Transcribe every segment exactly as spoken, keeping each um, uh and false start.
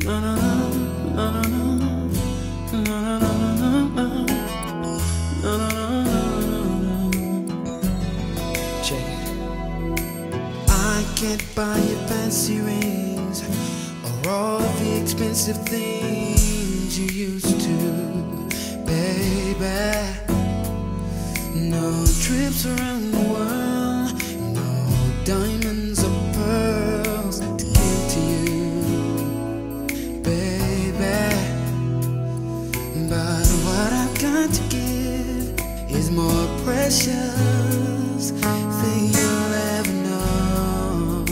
I can't buy you fancy rings or all the expensive things you used to, baby. No trips around the world, no diamonds or pearls to give to you, baby. But what I've got to give is more precious than you'll ever know.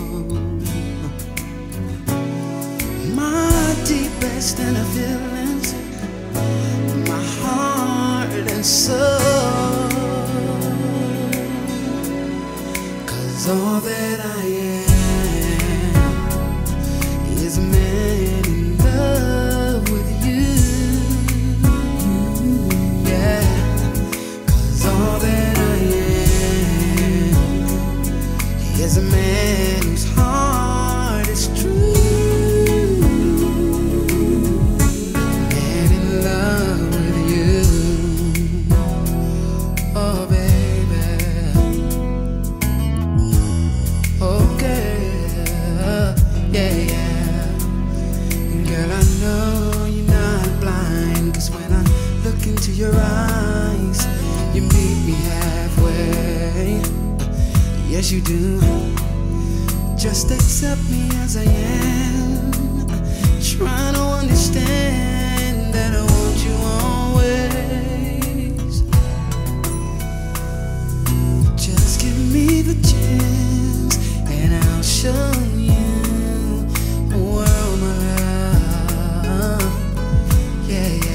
My deepest inner feelings, my heart and soul. All that I am is a man in love with you, yeah. Cause all that I am is a man whose heart is true, man in love with you, oh baby. Into your eyes, you meet me halfway. Yes, you do. Just accept me as I am. Trying to understand that I want you always. Just give me the chance, and I'll show you the world, my love. Yeah, yeah.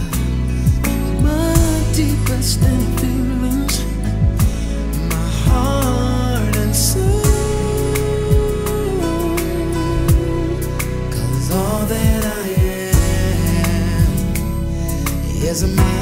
Deepest in feelings, my heart and soul. Cause all that I am is a man